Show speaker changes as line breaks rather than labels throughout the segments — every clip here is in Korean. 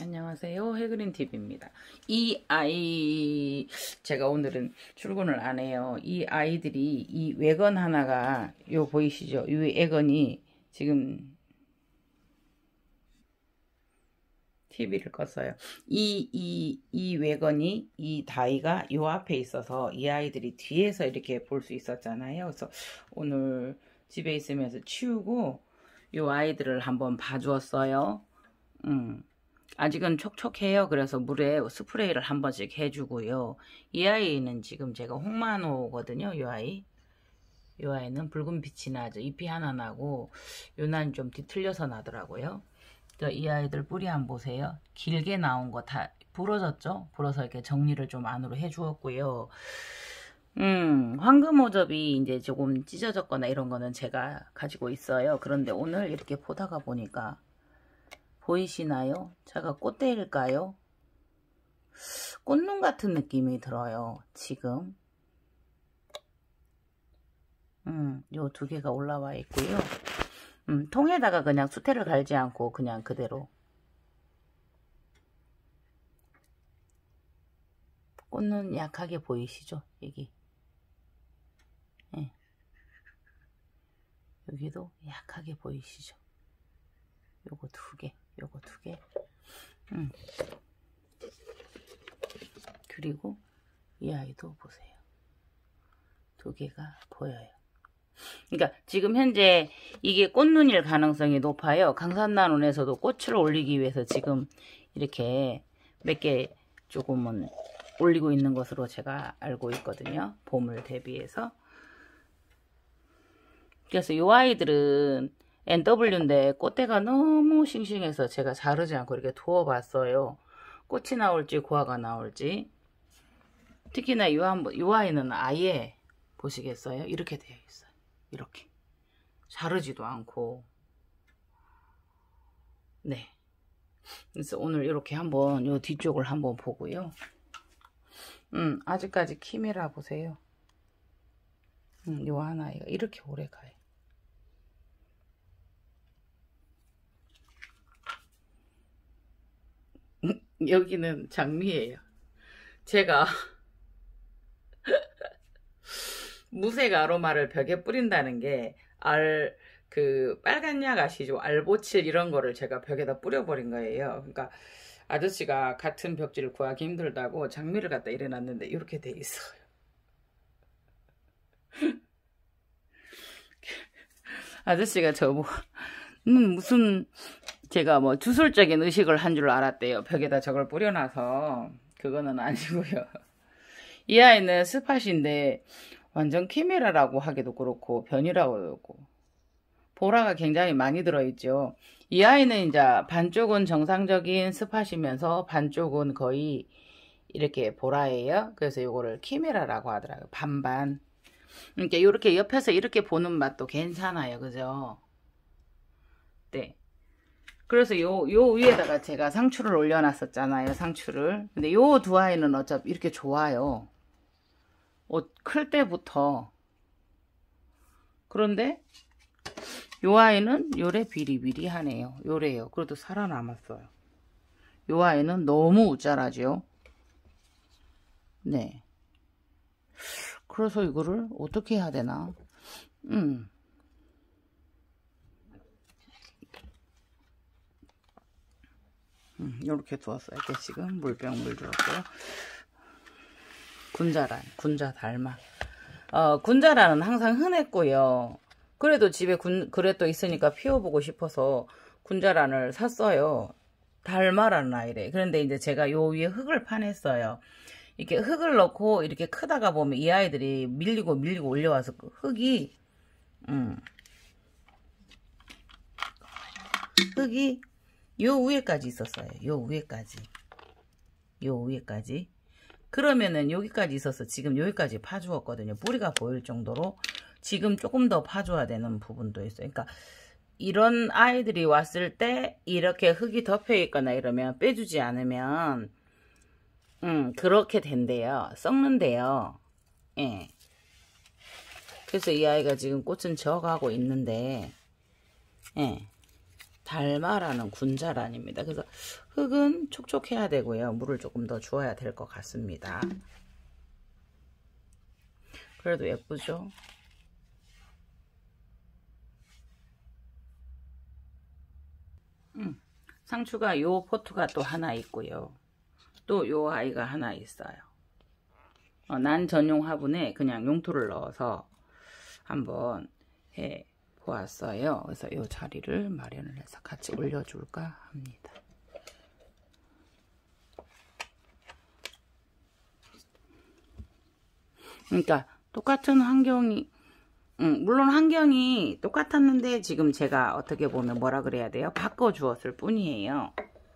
안녕하세요. 해그린TV입니다. 이 아이, 제가 오늘은 출근을 안 해요. 이 아이들이, 이 외건 하나가, 요 보이시죠? 이 외건이 지금 TV를 껐어요. 이 외건이, 이 다이가 요 앞에 있어서 이 아이들이 뒤에서 이렇게 볼 수 있었잖아요. 그래서 오늘 집에 있으면서 치우고 요 아이들을 한번 봐주었어요. 아직은 촉촉해요. 그래서 물에 스프레이를 한 번씩 해주고요. 이 아이는 지금 제가 홍만호거든요. 이 아이. 이 아이는 붉은 빛이 나죠. 잎이 하나 나고 요난 좀 뒤틀려서 나더라고요. 이 아이들 뿌리 한번 보세요. 길게 나온 거 다 부러졌죠? 부러서 이렇게 정리를 좀 안으로 해주었고요. 황금 오접이 이제 조금 찢어졌거나 이런 거는 제가 가지고 있어요. 그런데 오늘 이렇게 보다가 보니까 보이시나요? 제가 꽃대일까요? 꽃눈 같은 느낌이 들어요. 지금 요 두 개가 올라와 있고요. 통에다가 그냥 수태를 갈지 않고 그냥 그대로 꽃눈 약하게 보이시죠? 여기 여기도 약하게 보이시죠? 요거 두 개, 요거 두 개. 그리고 이 아이도 보세요. 두 개가 보여요. 그러니까 지금 현재 이게 꽃눈일 가능성이 높아요. 강산나눔에서도 꽃을 올리기 위해서 지금 이렇게 몇 개 조금은 올리고 있는 것으로 제가 알고 있거든요. 봄을 대비해서. 그래서 이 아이들은 NW인데 꽃대가 너무 싱싱해서 제가 자르지 않고 이렇게 두어봤어요. 꽃이 나올지 고화가 나올지. 특히나 이 아이는 아예 보시겠어요? 이렇게 되어 있어요. 이렇게 자르지도 않고. 네. 그래서 오늘 이렇게 한번 요 뒤쪽을 한번 보고요. 아직까지 키메라 보세요. 요 하나가 이렇게 오래 가요. 여기는 장미예요. 제가 무색 아로마를 벽에 뿌린다는 게 그 빨간 약 아시죠? 알보칠 이런 거를 제가 벽에다 뿌려버린 거예요. 그러니까 아저씨가 같은 벽지를 구하기 힘들다고 장미를 갖다 이래놨는데 이렇게 돼 있어요. 아저씨가 저보고 무슨 제가 뭐 주술적인 의식을 한 줄 알았대요. 벽에다 저걸 뿌려놔서. 그거는 아니고요. 이 아이는 스팟인데 완전 키메라라고 하기도 그렇고 변이라고 그러고 보라가 굉장히 많이 들어있죠. 이 아이는 이제 반쪽은 정상적인 스팟이면서 반쪽은 거의 이렇게 보라예요. 그래서 이거를 키메라라고 하더라고요. 반반. 그러니까 이렇게 옆에서 이렇게 보는 맛도 괜찮아요. 그죠? 네. 그래서 요 위에다가 제가 상추를 올려놨었잖아요. 상추를. 근데 요 두 아이는 어차피 이렇게 좋아요. 옷 클 때부터. 그런데 요 아이는 요래 비리비리하네요. 요래요. 그래도 살아남았어요. 요 아이는 너무 우짜라죠. 네. 그래서 이거를 어떻게 해야 되나? 이렇게 두었어요. 이렇게 지금 물병 물 주었고요. 군자 달마. 군자란은 항상 흔했고요. 그래도 집에 그래도 있으니까 피워보고 싶어서 군자란을 샀어요. 달마라는 아이래. 그런데 이제 제가 요 위에 흙을 파냈어요. 이렇게 흙을 넣고 이렇게 크다가 보면 이 아이들이 밀리고 올려와서 그 흙이 요 위에까지 있었어요. 요 위에까지. 그러면은 여기까지 있어서 지금 여기까지 파주었거든요. 뿌리가 보일 정도로 지금 조금 더 파줘야 되는 부분도 있어요. 그러니까 이런 아이들이 왔을 때 이렇게 흙이 덮여 있거나 이러면 빼주지 않으면 그렇게 된대요. 썩는데요. 예. 그래서 이 아이가 지금 꽃은 져가고 있는데 예. 달마라는 군자란입니다. 그래서 흙은 촉촉해야 되고요. 물을 조금 더 주어야 될 것 같습니다. 그래도 예쁘죠? 상추가 요 포트가 또 하나 있고요. 또 요 아이가 하나 있어요. 난 전용 화분에 그냥 용토를 넣어서 한번 해 보았어요. 그래서 요 자리를 마련을 해서 같이 올려줄까 합니다. 그러니까 똑같은 환경이 물론 환경이 똑같았는데 지금 제가 어떻게 보면 뭐라 그래야 돼요? 바꿔 주었을 뿐이에요.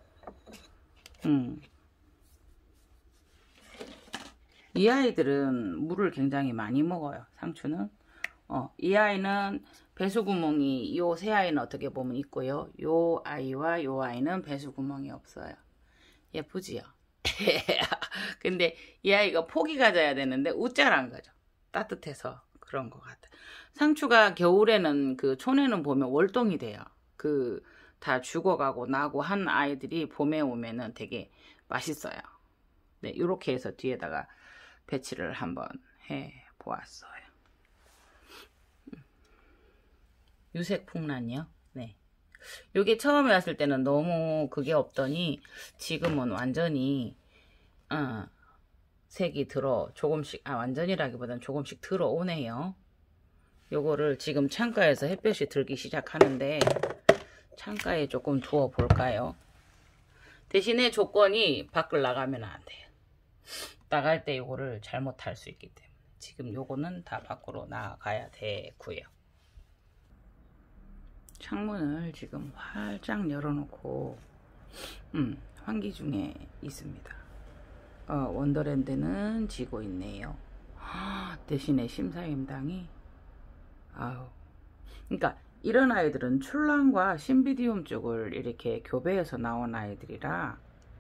이 아이들은 물을 굉장히 많이 먹어요. 상추는. 이 아이는 배수구멍이 요 세 아이는 어떻게 보면 있고요. 요 아이와 요 아이는 배수구멍이 없어요. 예쁘지요? 근데 이 아이가 폭이 가져야 되는데 우짜란 거죠. 따뜻해서 그런 것 같아요. 상추가 겨울에는 그 촌에는 보면 월동이 돼요. 그 다 죽어가고 나고 한 아이들이 봄에 오면은 되게 맛있어요. 네, 이렇게 해서 뒤에다가 배치를 한번 해 보았어요. 유색풍란이요? 네. 요게 처음에 왔을 때는 너무 그게 없더니 지금은 완전히 색이 들어 조금씩 완전이라기보다는 조금씩 들어오네요. 요거를 지금 창가에서 햇볕이 들기 시작하는데 창가에 조금 두어 볼까요? 대신에 조건이 밖을 나가면 안 돼요. 나갈 때 요거를 잘못할 수 있기 때문에 지금 요거는 다 밖으로 나가야 되고요. 창문을 지금 활짝 열어놓고 환기 중에 있습니다. 원더랜드는 지고 있네요. 대신에 심사임당이 그러니까 이런 아이들은 출란과 신비디움 쪽을 이렇게 교배해서 나온 아이들이라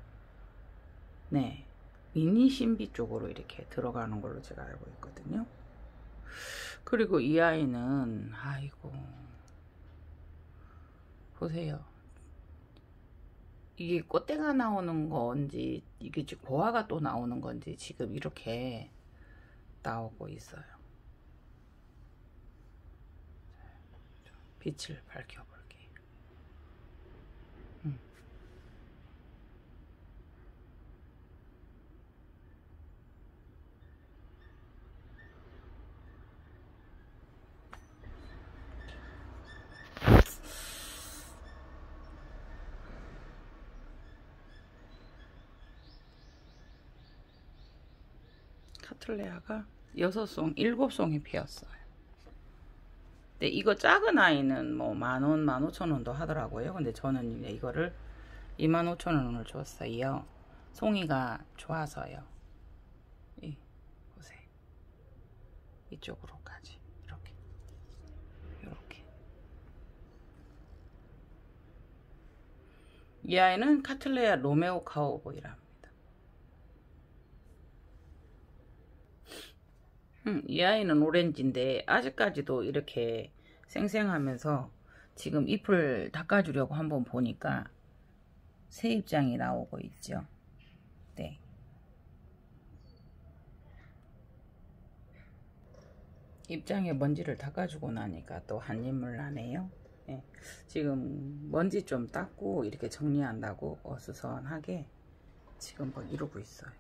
네 미니 신비 쪽으로 이렇게 들어가는 걸로 제가 알고 있거든요. 그리고 이 아이는 아이고 보세요. 이게 꽃대가 나오는 건지 이게 지금 고화가 또 나오는 건지 지금 이렇게 나오고 있어요. 빛을 밝혀볼게요. 카틀레아가 6송, 7송이 피었어요. 근데 이거 작은 아이는 뭐 10,000원, 15,000원도 하더라고요. 근데 저는 이거를 25,000원을 줬어요. 송이가 좋아서요. 보세요. 이쪽으로까지 이렇게. 이 아이는 카틀레아 로메오 카우보이랍니다. 이 아이는 오렌지인데 아직까지도 이렇게 생생하면서 지금 잎을 닦아주려고 한번 보니까 새 입장이 나오고 있죠. 네. 입장에 먼지를 닦아주고 나니까 또 한입물 나네요. 네. 지금 먼지 좀 닦고 이렇게 정리한다고 어수선하게 지금 뭐 이러고 있어요.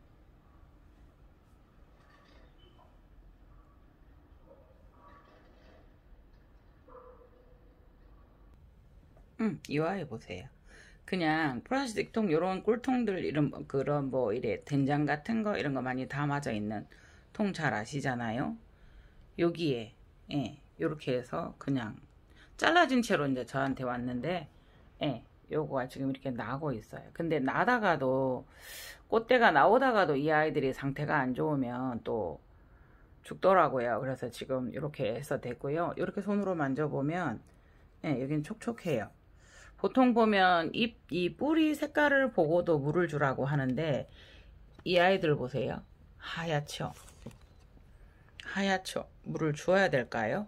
이 아이 보세요. 그냥 플라스틱 통 요런 꿀통들 이런 그런 뭐 이래 된장 같은 거 이런 거 많이 담아져 있는 통 잘 아시잖아요. 여기에 요렇게 해서 그냥 잘라진 채로 이제 저한테 왔는데 요거가 지금 이렇게 나고 있어요. 근데 나다가도 꽃대가 나오다가도 이 아이들이 상태가 안 좋으면 또 죽더라고요. 그래서 지금 이렇게 해서 됐고요. 이렇게 손으로 만져보면 여기는 촉촉해요. 보통 보면 이 뿌리 색깔을 보고도 물을 주라고 하는데 이 아이들 보세요. 하얗죠? 하얗죠? 물을 주어야 될까요?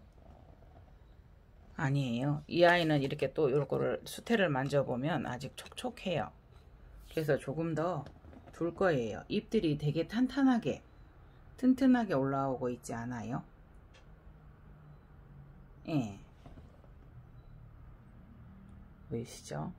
아니에요. 이 아이는 이렇게 또 요거를 수태를 만져보면 아직 촉촉해요. 그래서 조금 더 둘 거예요. 잎들이 되게 탄탄하게 튼튼하게 올라오고 있지 않아요? 예. 보이시죠?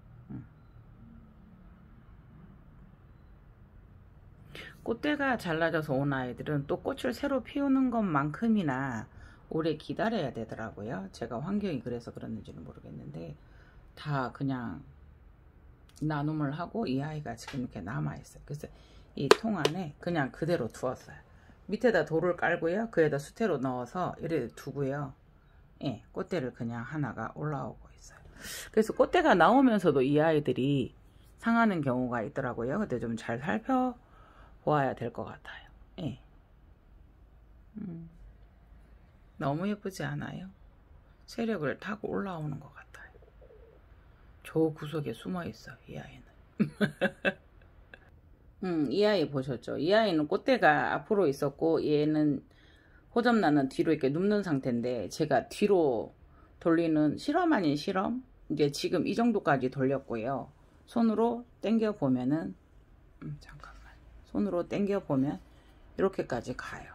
꽃대가 잘라져서 온 아이들은 또 꽃을 새로 피우는 것만큼이나 오래 기다려야 되더라고요. 제가 환경이 그래서 그랬는지는 모르겠는데 다 그냥 나눔을 하고 이 아이가 지금 이렇게 남아있어요. 그래서 이 통 안에 그냥 그대로 두었어요. 밑에다 돌을 깔고요. 그에다 수태로 넣어서 이렇게 두고요. 예, 꽃대를 그냥 하나가 올라오고 있어요. 그래서 꽃대가 나오면서도 이 아이들이 상하는 경우가 있더라고요. 근데 좀 잘 살펴보아야 될 것 같아요. 예. 너무 예쁘지 않아요? 세력을 타고 올라오는 것 같아요. 저 구석에 숨어 있어요, 이 아이는. 이 아이 보셨죠? 이 아이는 꽃대가 앞으로 있었고 얘는 호접란은 뒤로 이렇게 눕는 상태인데 제가 뒤로 돌리는 실험 아닌 실험 이제 지금 이 정도까지 돌렸고요. 손으로 당겨 보면은 잠깐만 손으로 당겨 보면 이렇게까지 가요.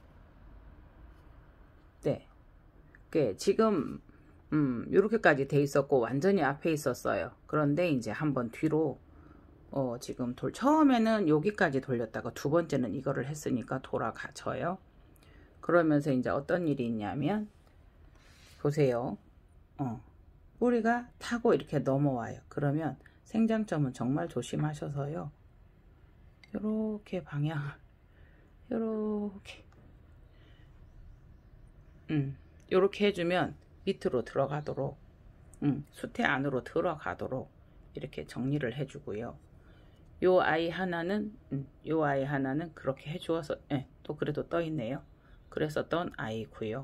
네, 지금 이렇게까지 돼 있었고 완전히 앞에 있었어요. 그런데 이제 한번 뒤로 지금 처음에는 여기까지 돌렸다가 두 번째는 이거를 했으니까 돌아가져요. 그러면서 이제 어떤 일이 있냐면 보세요. 뿌리가 타고 이렇게 넘어와요. 그러면 생장점은 정말 조심하셔서요. 요렇게 방향 요렇게 요렇게 해주면 밑으로 들어가도록 수태 안으로 들어가도록 이렇게 정리를 해주고요. 요 아이 하나는 그렇게 해주어서 또 그래도 떠 있네요. 그래서 떤 아이고요.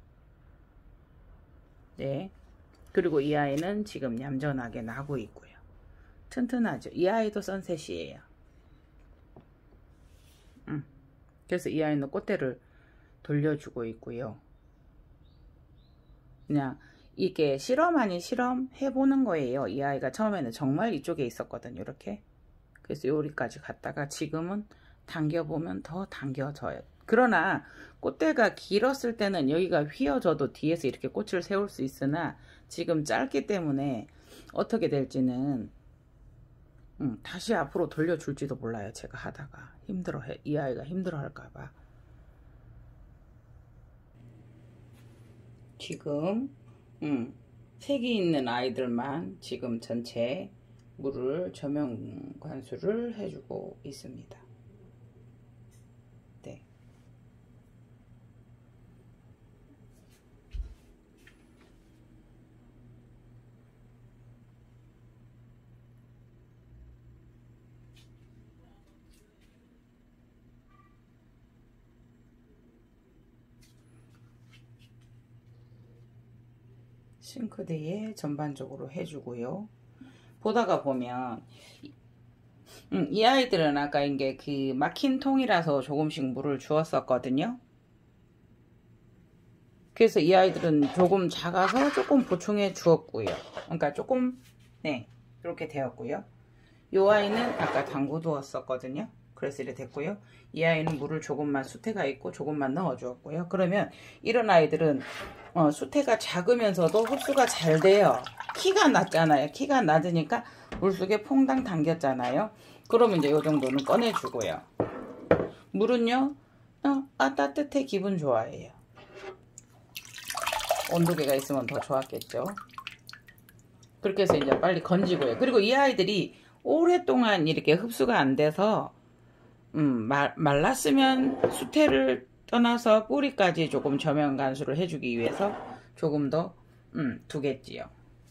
네, 그리고 이 아이는 지금 얌전하게 나고 있고요. 튼튼하죠. 이 아이도 선셋이에요. 그래서 이 아이는 꽃대를 돌려주고 있고요. 그냥 이게 실험 아닌 실험 해보는 거예요. 이 아이가 처음에는 정말 이쪽에 있었거든요. 이렇게. 그래서 여기까지 갔다가 지금은 당겨보면 더 당겨져요. 그러나 꽃대가 길었을 때는 여기가 휘어져도 뒤에서 이렇게 꽃을 세울 수 있으나 지금 짧기 때문에 어떻게 될지는 다시 앞으로 돌려줄지도 몰라요. 제가 하다가 힘들어해. 이 아이가 힘들어할까봐. 지금 색이 있는 아이들만 지금 전체 물을 저명 관수를 해주고 있습니다. 네. 싱크대에 전반적으로 해주고요. 보다가 보면 이 아이들은 아까 이게 그 막힌 통이라서 조금씩 물을 주었었거든요. 그래서 이 아이들은 조금 작아서 조금 보충해 주었고요. 그러니까 조금 이렇게 되었고요. 이 아이는 아까 담궈 두었었거든요. 그래서 이렇게 됐고요. 이 아이는 물을 조금만 수태가 있고 조금만 넣어 주었고요. 그러면 이런 아이들은 수태가 작으면서도 흡수가 잘 돼요. 키가 낮잖아요. 키가 낮으니까 물속에 퐁당 담겼잖아요. 그러면 이제 이 정도는 꺼내주고요. 물은요, 따뜻해 기분 좋아해요. 온도계가 있으면 더 좋았겠죠. 그렇게 해서 이제 빨리 건지고요. 그리고 이 아이들이 오랫동안 이렇게 흡수가 안 돼서 말랐으면 수태를 떠나서 뿌리까지 조금 저면 간수를 해주기 위해서 조금 더 두겠지요.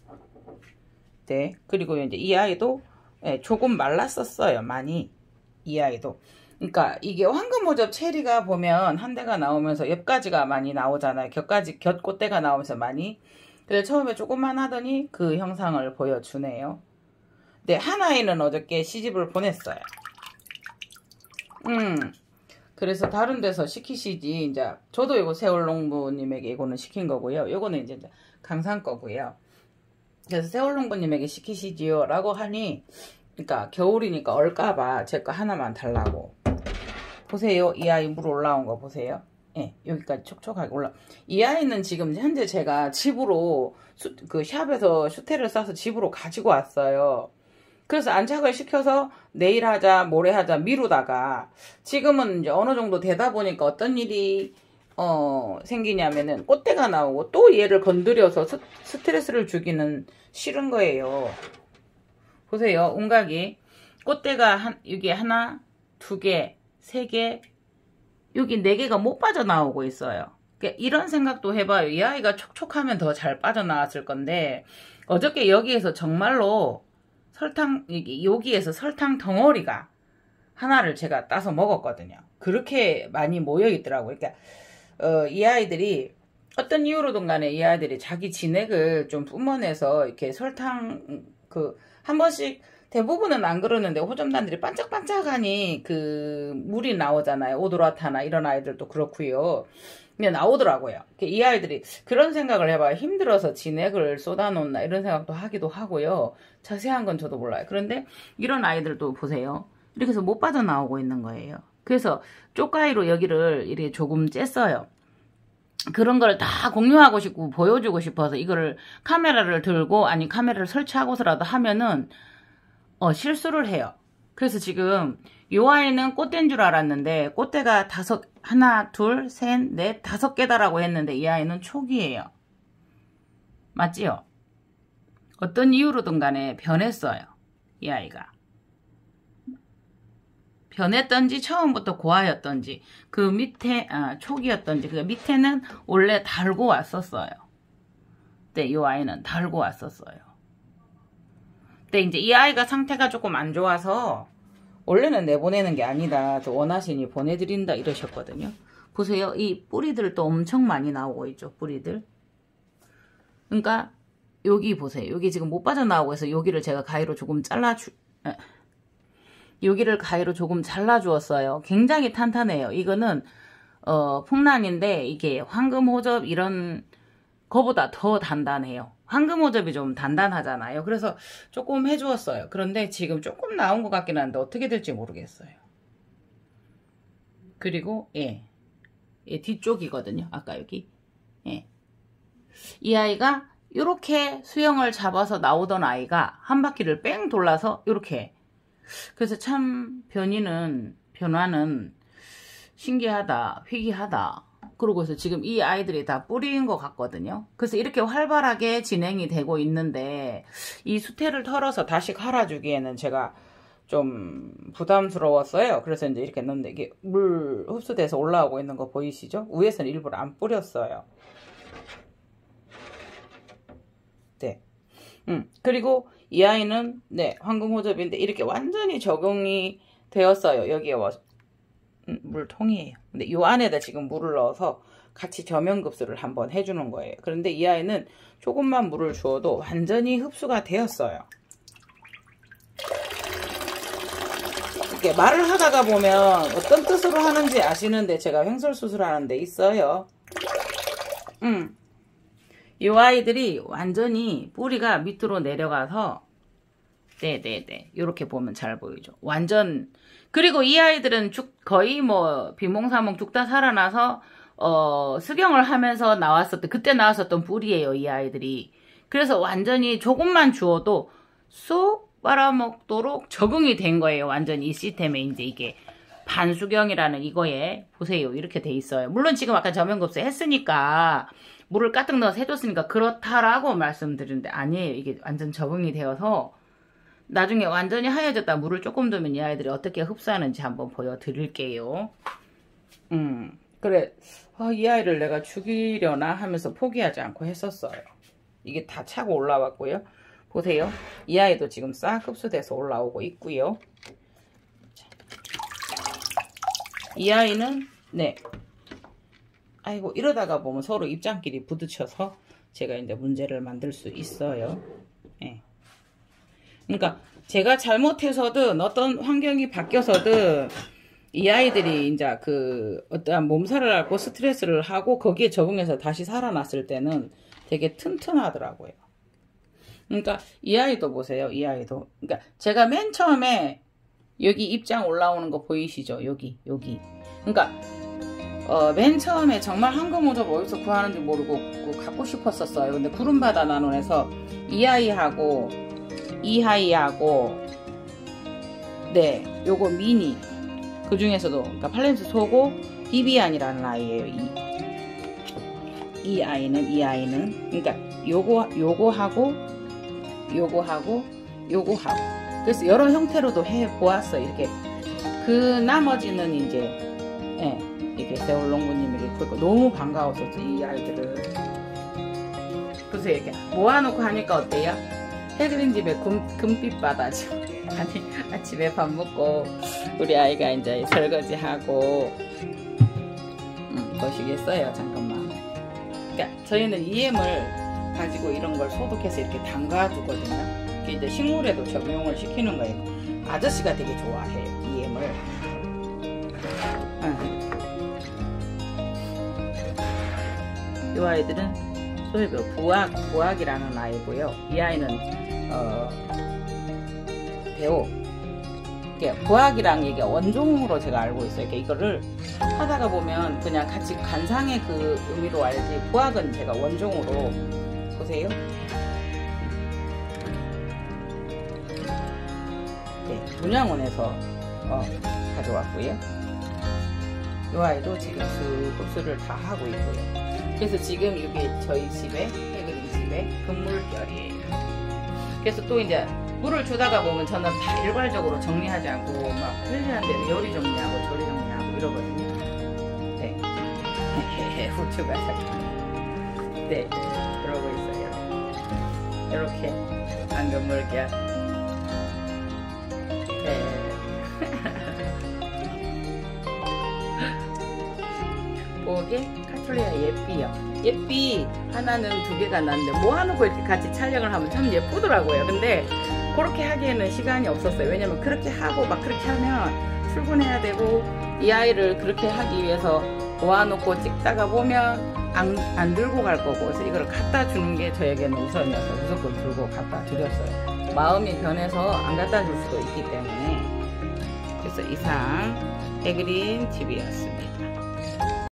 네, 그리고 이제 이 아이도 조금 말랐었어요. 많이. 이 아이도. 그러니까 이게 황금모접 체리가 보면 한 대가 나오면서 옆가지가 많이 나오잖아요. 곁꽃대가 나오면서 많이. 그래서 처음에 조금만 하더니 그 형상을 보여주네요. 네, 한 아이는 어저께 시집을 보냈어요. 그래서 다른 데서 시키시지. 이제 저도 이거 세월농부님에게 이거는 시킨 거고요. 이거는 이제 강산 거고요. 그래서 세월농부님에게 시키시지요 라고 하니 그러니까 겨울이니까 얼까봐 제 거 하나만 달라고. 보세요. 이 아이 물 올라온 거 보세요. 예, 여기까지 촉촉하게 올라. 이 아이는 지금 현재 제가 집으로 그 샵에서 슈테를 싸서 집으로 가지고 왔어요. 그래서 안착을 시켜서 내일 하자 모레 하자 미루다가 지금은 이제 어느 정도 되다 보니까 어떤 일이 생기냐면은 꽃대가 나오고 또 얘를 건드려서 스트레스를 주기는 싫은 거예요. 보세요. 운각이 꽃대가 여기 하나, 두 개, 세 개, 여기 네 개가 못 빠져나오고 있어요. 그러니까 이런 생각도 해봐요. 이 아이가 촉촉하면 더 잘 빠져나왔을 건데 어저께 여기에서 정말로 설탕, 여기에서 설탕 덩어리가 하나를 제가 따서 먹었거든요. 그렇게 많이 모여 있더라고요. 그러니까 이 아이들이 어떤 이유로든 간에 이 아이들이 자기 진액을 좀 뿜어내서 이렇게 설탕 한 번씩 대부분은 안 그러는데 호접단들이 반짝반짝하니 그 물이 나오잖아요. 오도라타나 이런 아이들도 그렇고요. 그냥 나오더라고요. 이 아이들이 그런 생각을 해봐요. 힘들어서 진액을 쏟아놓나 이런 생각도 하기도 하고요. 자세한 건 저도 몰라요. 그런데 이런 아이들도 보세요. 이렇게 해서 못 빠져나오고 있는 거예요. 그래서 쪽가위로 여기를 이렇게 조금 쬐어요. 그런 걸 다 공유하고 싶고 보여주고 싶어서 이거를 카메라를 들고 아니 카메라를 설치하고서라도 하면은 실수를 해요. 그래서 지금 요 아이는 꽃대인 줄 알았는데 꽃대가 하나, 둘, 셋, 넷, 5개다라고 했는데 이 아이는 촉이에요. 맞지요? 어떤 이유로든 간에 변했어요. 이 아이가. 변했던지 처음부터 고아였던지 그 밑에 촉이었던지 그 밑에는 원래 달고 왔었어요. 네, 이 아이는 달고 왔었어요. 근데 이제 이 아이가 상태가 조금 안 좋아서 원래는 내보내는 게 아니다. 저 원하시니 보내드린다 이러셨거든요. 보세요. 이 뿌리들도 엄청 많이 나오고 있죠. 뿌리들. 그러니까 여기 보세요. 여기 지금 못 빠져나오고 해서 여기를 제가 가위로 조금 여기를 가위로 조금 잘라주었어요. 굉장히 탄탄해요. 이거는 풍란인데 이게 황금호접 이런 거보다 더 단단해요. 황금호접이 좀 단단하잖아요. 그래서 조금 해주었어요. 그런데 지금 조금 나온 것 같긴 한데 어떻게 될지 모르겠어요. 그리고 예 뒤쪽이거든요. 아까 여기 이 아이가 이렇게 수영을 잡아서 나오던 아이가 한 바퀴를 뺑 돌라서 이렇게. 그래서 참 변화는 신기하다, 희귀하다. 그러고 해서 지금 이 아이들이 다 뿌리인 것 같거든요. 그래서 이렇게 활발하게 진행이 되고 있는데 이 수태를 털어서 다시 갈아주기에는 제가 좀 부담스러웠어요. 그래서 이제 이렇게 넣는데 이게 물 흡수돼서 올라오고 있는 거 보이시죠? 위에서는 일부러 안 뿌렸어요. 네. 그리고 이 아이는 황금호접인데 이렇게 완전히 적응이 되었어요. 여기에 물통이에요. 근데 이 안에다 지금 물을 넣어서 같이 저면급수를 한번 해주는 거예요. 그런데 이 아이는 조금만 물을 주어도 완전히 흡수가 되었어요. 이렇게 말을 하다가 보면 어떤 뜻으로 하는지 아시는데 제가 횡설수설하는 데 있어요. 이 아이들이 완전히 뿌리가 밑으로 내려가서 이렇게 보면 잘 보이죠. 완전. 그리고 이 아이들은 거의 뭐 비몽사몽 쭉 다 살아나서 수경을 하면서 그때 나왔었던 뿌리예요. 이 아이들이. 그래서 완전히 조금만 주어도 쏙 빨아먹도록 적응이 된 거예요. 완전히 이 시스템에 이제 이게 반수경이라는 이거에 보세요. 이렇게 돼 있어요. 물론 지금 아까 저면급수 했으니까 물을 가득 넣어서 해줬으니까 그렇다라고 말씀드리는데 아니에요. 이게 완전 적응이 되어서 나중에 완전히 하얘졌다 물을 조금 두면 이 아이들이 어떻게 흡수하는지 한번 보여드릴게요. 그래 이 아이를 내가 죽이려나 하면서 포기하지 않고 했었어요. 이게 다 차고 올라왔고요. 보세요. 이 아이도 지금 싹 흡수돼서 올라오고 있고요. 이 아이는 아이고 이러다가 보면 서로 입장끼리 부딪혀서 제가 이제 문제를 만들 수 있어요. 그러니까 제가 잘못해서든 어떤 환경이 바뀌어서든 이 아이들이 이제 어떠한 몸살을 앓고 스트레스를 하고 거기에 적응해서 다시 살아났을 때는 되게 튼튼하더라고요. 그러니까 이 아이도 보세요. 이 아이도. 그러니까 제가 맨 처음에 여기 입장 올라오는 거 보이시죠? 여기. 그러니까 맨 처음에 정말 황금 오젓 어디서 구하는지 모르고 갖고 싶었었어요. 근데 구름바다 나눔에서 이 아이하고 이 아이하고 네, 요거 미니 그 중에서도 그러니까 팔렘스 소고 비비안이라는 아이예요. 이 아이는 그러니까 요거하고 그래서 여러 형태로도 해 보았어요. 이렇게 그 나머지는 이제 이렇게 세월농부님에게 그거 너무 반가웠었죠. 이 아이들을 그래서 이렇게 모아놓고 하니까 어때요? 해그린 집에 금빛 바다죠. 아니 아침에 밥 먹고 우리 아이가 이제 설거지하고 보시겠어요? 잠깐만. 그러니까 저희는 EM을 가지고 이런 걸 소독해서 이렇게 담가두거든요. 이게 이제 식물에도 적용을 시키는 거예요. 아저씨가 되게 좋아해요. EM을. 이 아이들은 소위배 부학이라는 아이고요. 이 아이는 배우. 부학이랑 이게 원종으로 제가 알고 있어요. 이거를 하다가 보면 그냥 같이 관상의 그 의미로 알지. 부학은 제가 원종으로 보세요. 네, 분양원에서 가져왔고요. 이 아이도 지금 수급수를 다 하고 있고요. 그래서 지금 이게 저희 집에 해그린 집에 금물결이에요. 그래서 또 이제 물을 주다가 보면 저는 다 일괄적으로 정리하지 않고 막 편리한 데는 요리 정리하고 조리 정리하고 이러거든요. 네. 후추가 잠깐. 네. 그러고 있어요. 이렇게 황금물결. 네. 보게 카톨리아 예삐요. 예삐 하나는 2개가 났는데 모아놓고 이렇게 같이 촬영을 하면 참 예쁘더라고요. 근데 그렇게 하기에는 시간이 없었어요. 왜냐면 그렇게 하고 막 그렇게 하면 출근해야 되고 이 아이를 그렇게 하기 위해서 모아놓고 찍다가 보면 안 들고 갈 거고, 그래서 이걸 갖다 주는 게 저에게는 우선이어서 무조건 들고 갖다 드렸어요. 마음이 변해서 안 갖다 줄 수도 있기 때문에. 그래서 이상 해그린 TV였습니다.